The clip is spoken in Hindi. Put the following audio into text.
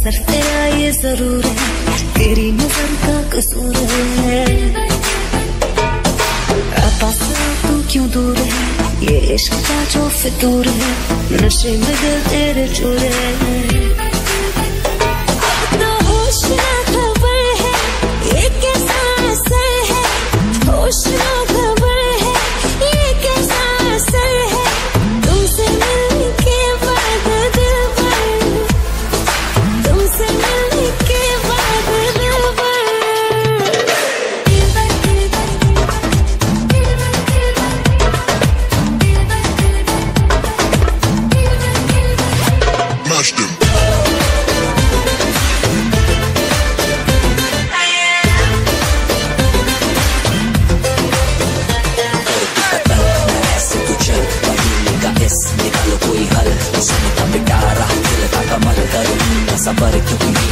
असर तेरा ये जरूर है, तेरी नजर का कसूर है। पास तू क्यों दूर है, ये इश्क का जो फितूर है, नशे में दिल तेरे चूर है। अब तो होश ना खबर है, ये कैसा असर है, होश ना खबर है, ये कैसा असर है, तुमसे मिलने के बाद दिल भर, तुमसे मिलने के बाद दिल भर। निकालो कोई हल, उसने का पिटारा दिल का कमल करूँ सबर क्योंकि